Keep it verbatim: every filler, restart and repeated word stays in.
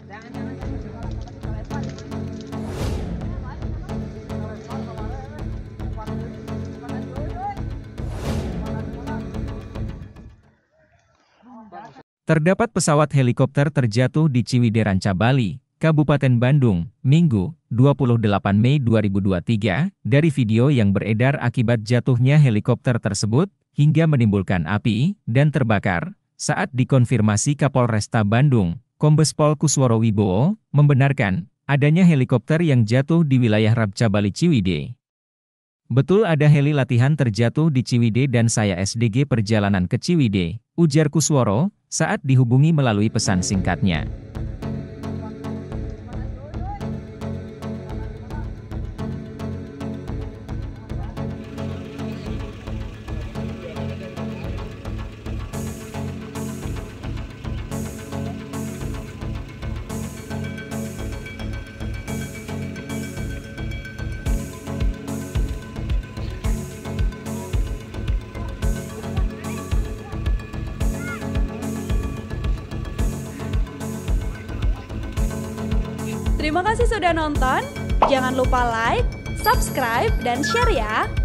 Terdapat pesawat helikopter terjatuh di Ciwidey Ranca Bali, Kabupaten Bandung, Minggu, dua puluh delapan Mei dua ribu dua puluh tiga. Dari video yang beredar akibat jatuhnya helikopter tersebut, hingga menimbulkan api dan terbakar, saat dikonfirmasi Kapolresta Bandung, Kombes Pol Kusworo Wibowo, membenarkan adanya helikopter yang jatuh di wilayah Ranca Bali Ciwidey. Betul ada heli latihan terjatuh di Ciwidey dan saya S D G perjalanan ke Ciwidey, ujar Kusworo, saat dihubungi melalui pesan singkatnya. Terima kasih sudah nonton, jangan lupa like, subscribe, dan share ya!